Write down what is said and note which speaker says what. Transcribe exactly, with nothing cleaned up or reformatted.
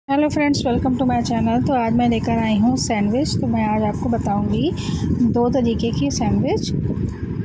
Speaker 1: Hello friends, welcome to my channel. तो आज मैं लेकर आई हूँ सैंडविच। तो मैं आज आपको बताऊँगी दो तरीके की सैंडविच।